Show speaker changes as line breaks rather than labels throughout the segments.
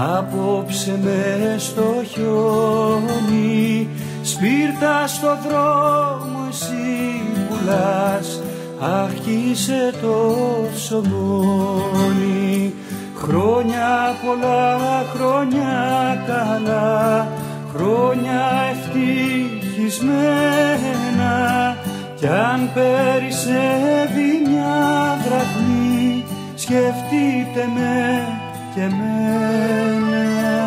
Απόψε μες στο χιόνι, σπίρτα στο δρόμο εσύ πουλάς, άρχισε το ψωμόνι. Χρόνια πολλά, χρόνια καλά, χρόνια ευτυχισμένα, κι αν περισσεύει μια δραχμή, σκεφτείτε με και μένα.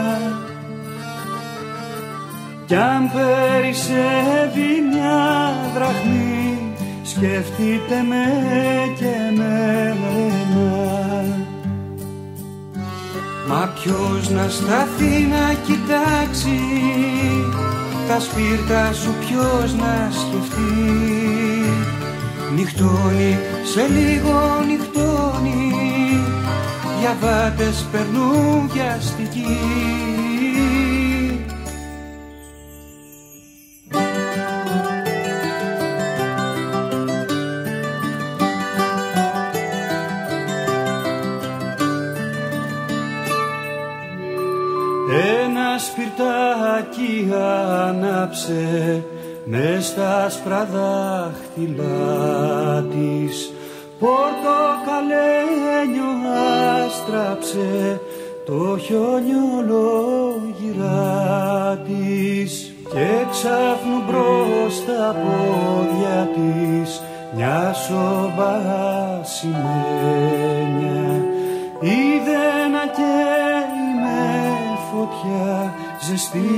Κι αν περισσεύει μια δραχμή, σκεφτείτε με και μένα. Μα ποιος να σταθεί να κοιτάξει τα σπίρτα σου, ποιος να σκεφτεί? Νυχτώνει, σε λίγο νυχτώνει, διαβάτες περνούν βιαστικοί. Ένα σπιρτάκι άναψε μες στα άσπρα δάχτυλά της, πορτοκαλένιο άστραψε το χιονιολογυρά της, και ξάφνου μπρος στα πόδια της μια σόμπα σημαίνια, είδε να καίει με φωτιά ζεστή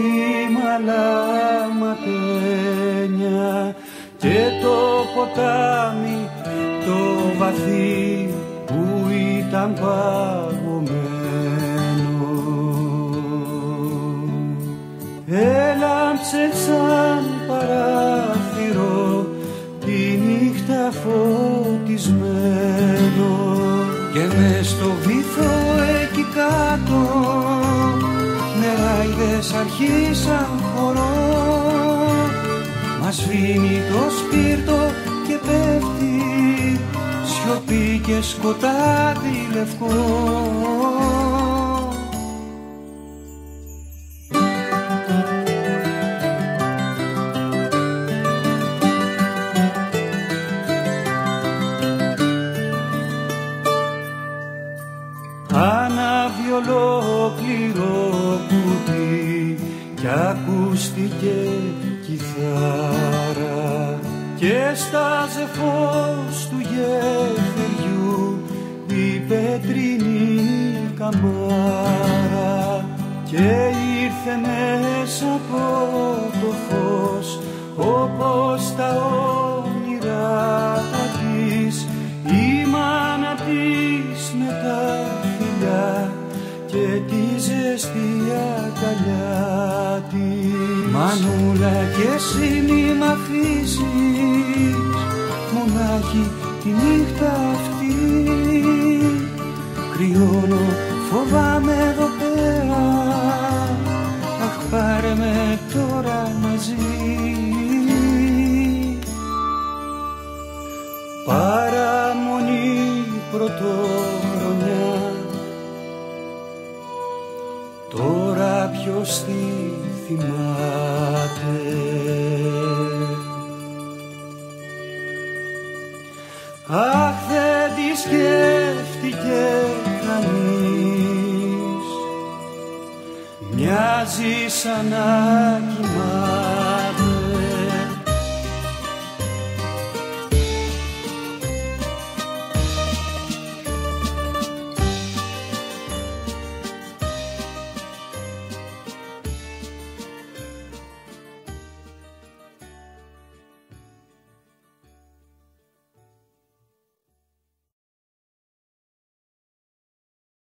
μαλαματένια, και το ποτάμι το βαθύ που ήταν παγωμένο έλαμψε σαν παράθυρο τη νύχτα φωτισμένο, και μες στο βυθό εκεί κάτω νεράιδες αρχίσαν χορό. Μας σβήνει το σπίρτο και πέφτει σιωπή και σκοτάδι λευκό. Ανάβει ολόκληρο κουτί κι ακούστηκε κιθάρα, και στάζε φως του γεφυριού η πετρινή καμάρα, και ήρθε μέσα από το φως όπως τα όνειρα της η μάνα της με τα φιλιά και τη ζεστή αγκαλιά της. Μανούλα, κι εσύ μη μ' αφήσεις μονάχη τη νύχτα αυτή, κρυώνω, φοβάμαι εδώ πέρα, αχ πάρε με τώρα μαζί. Παραμονή πρωτοχρονιά, τώρα ποιος τη θυμάται? Αχ, δεν τη σκέφτηκε κανείς, μοιάζει σαν να κοιμάται.